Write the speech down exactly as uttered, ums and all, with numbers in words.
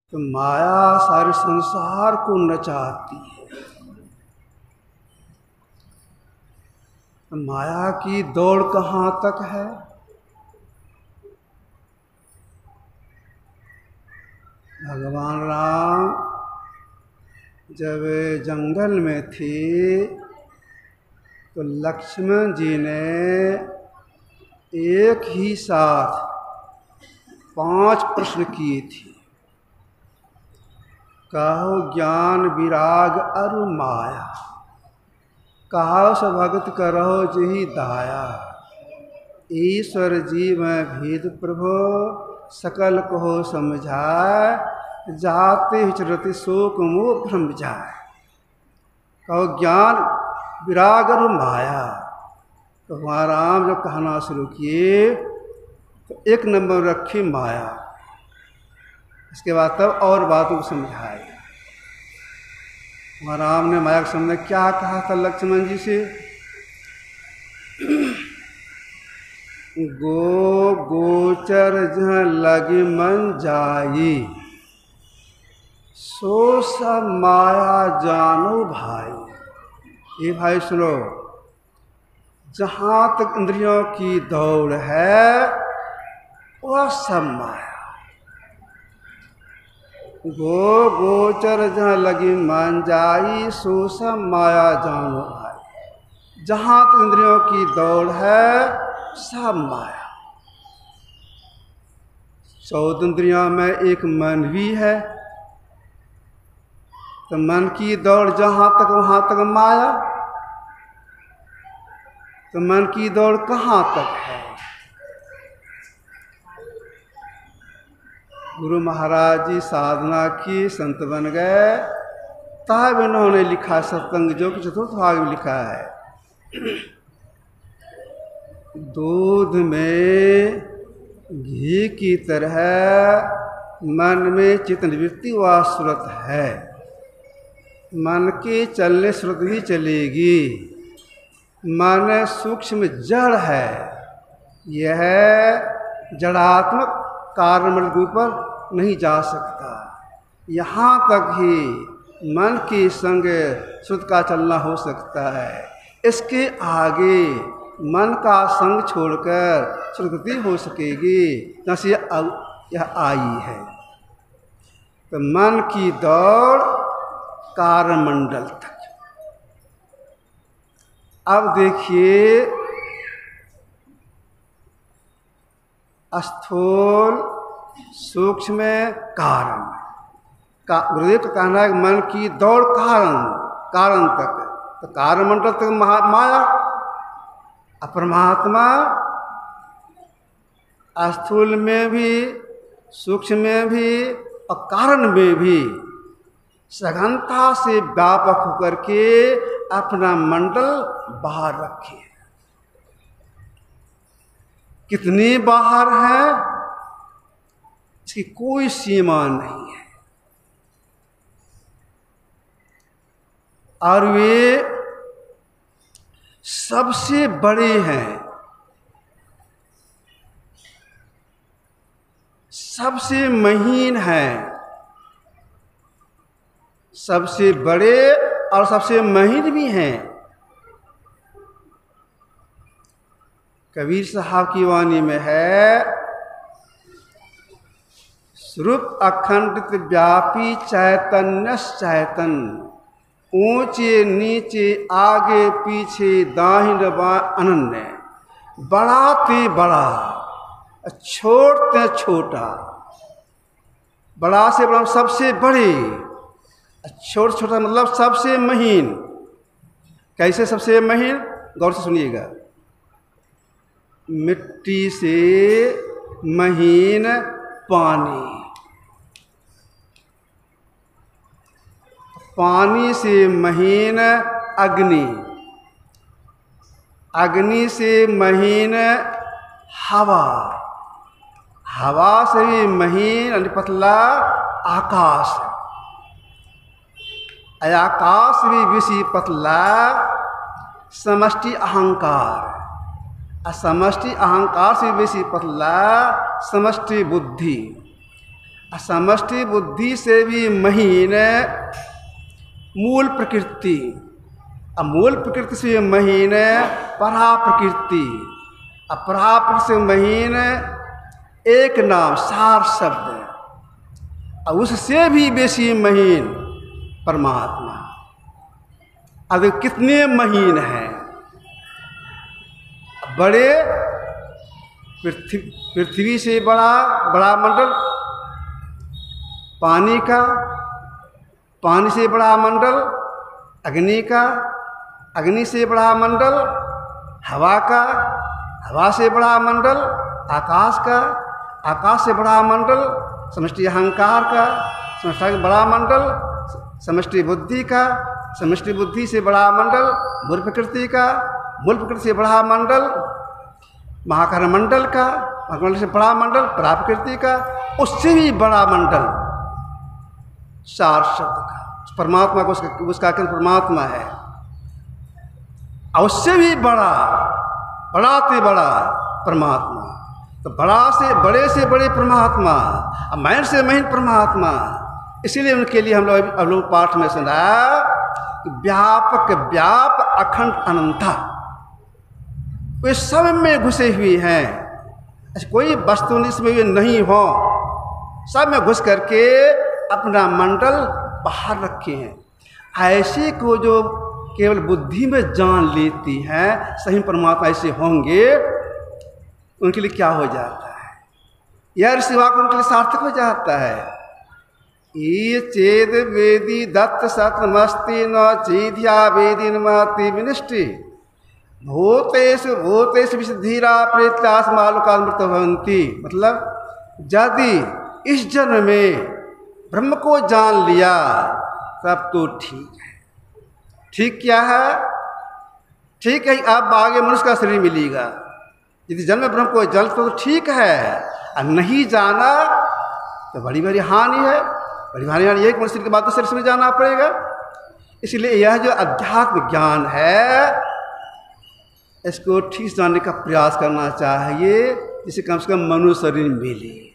तो माया सारे संसार को नचाती है। तो माया की दौड़ कहाँ तक है? भगवान राम जब जंगल में थे तो लक्ष्मण जी ने एक ही साथ पांच प्रश्न किए थे। कहो ज्ञान विराग अरु माया, कहो स भगत करहो जही दाया। ईश्वर जी में भेद प्रभु सकल कहो समझाए, जाते हिचरति शोक मोह भ्रम जाए। कहो ज्ञान विराग और माया। तो वहाँ राम जब कहना शुरू किए तो एक नंबर रखी माया, इसके बाद तब और बातों को समझाए। वहाँ राम ने माया के सामने क्या कहा था लक्ष्मण जी से? गो गोचर जहाँ लगी मन जाई, सो सब माया जानो भाई। ये भाई सुनो, जहाँ तक इंद्रियों की दौड़ है वह सब माया। गो गोचर जहाँ लगी मन जाई, सो सब माया जानो भाई। जहाँ तक इंद्रियों की दौड़ है सब माया। चौदह इंद्रियों में एक मन भी है, तो मन की दौड़ जहाँ तक वहाँ तक माया। तो मन की दौड़ कहाँ तक है? गुरु महाराज जी साधना की, संत बन गए, तब इन्होंने लिखा सत्संग जो कि चतुर्थ भाग में लिखा है। दूध में घी की तरह मन में चित्त निवृत्ति व सुरत है। मन के चलने सुरत भी चलेगी। मन सूक्ष्म जड़ है, यह जड़ात्मक कारणमंडल के ऊपर नहीं जा सकता। यहाँ तक ही मन के संग सुरत का चलना हो सकता है। इसके आगे मन का संग छोड़कर सुरगति हो सकेगी, जैसे यह आई है। तो मन की दौड़ कारमंडल तक। अब देखिए, स्थूल सूक्ष्म कारण का गुरुदेव का कहना है, मन की दौड़ कारण कारण तक। तो कारमंडल तक माया, अपरमात्मा स्थूल में भी, सूक्ष्म में भी और कारण में भी सघनता से व्यापक होकर के अपना मंडल बाहर रखे। कितनी बाहर है इसकी कोई सीमा नहीं है। और वे सबसे बड़े हैं, सबसे महीन हैं, सबसे बड़े और सबसे महीन भी हैं। कबीर साहब की वाणी में है, स्वरूप अखंडित व्यापी चैतन्य चैतन, ऊंचे नीचे आगे पीछे दाहिने बाएं अनन्य, बढ़ाते बड़ा छोड़ते छोटा। बड़ा से बड़ा सबसे बड़े, छोटा छोटा मतलब सबसे महीन। कैसे सबसे महीन? गौर से सुनिएगा। मिट्टी से महीन पानी, पानी से महीन अग्नि, अग्नि से महीन हवा, हवा से भी महीन यानी पतला आकाश, आकाश भी विषय पतला समष्टि अहंकार, समष्टि अहंकार से विषय पतला समष्टि बुद्धि, समष्टि बुद्धि से भी महीन मूल प्रकृति, अब मूल प्रकृति से महीन परा प्रकृति, अब परा प्रकृति से महीन एक नाम सार शब्द, अब उससे भी बेसी महीन परमात्मा। अब कितने महीन हैं? बड़े पृथ्वी पृथ्वी से बड़ा बड़ा मंडल पानी का, पानी से बड़ा मंडल अग्नि का, अग्नि से बड़ा मंडल हवा का, हवा से बड़ा मंडल आकाश का, आकाश से बड़ा मंडल समष्टि अहंकार का, समष्टि बड़ा मंडल समष्टि बुद्धि का, समष्टि बुद्धि से बड़ा मंडल मूल प्रकृति का, मूल प्रकृति से बड़ा मंडल महाकार मंडल का, महामंडल से बड़ा मंडल परा प्रकृति का, उससे भी बड़ा मंडल सार शब्द का, परमात्मा को उसका उसका परमात्मा है। और उससे भी बड़ा बड़ा से बड़ा परमात्मा, तो बड़ा से बड़े से बड़े परमात्मा, महीन से महीन परमात्मा। इसीलिए उनके लिए हम लोग अब लोग पाठ में सुना कि व्यापक व्याप अखंड अनंता, वे सब में घुसे हुए हैं, ऐसी कोई वस्तु इसमें वे नहीं हो, सब में घुस करके अपना मंडल बाहर रखे हैं। ऐसे को जो केवल बुद्धि में जान लेती हैं सही परमात्मा ऐसे होंगे, उनके लिए क्या हो जाता है? यह सिवा को उनके लिए सार्थक हो जाता है। ये चेद वेदी दत्त सतमस्ति न चीध्या वेदी नमति विनिष्टि भूतेषु भूतेषु विशुद्धिरा प्रेत्यास मालुकामृत भवन्ति। मतलब यदि इस जन्म में ब्रह्म को जान लिया तब तो ठीक है। ठीक क्या है? ठीक है अब आगे मनुष्य का शरीर मिलेगा। यदि जन्म ब्रह्म को जल तो ठीक है, और नहीं जाना तो बड़ी बड़ी हानि है। बड़ी हानि हानि एक मनुष्य के बाद तो शरीर में जाना पड़ेगा। इसलिए यह जो अध्यात्म ज्ञान है इसको ठीक जानने का प्रयास करना चाहिए, जिससे कम से कम मनुष्य शरीर मिले।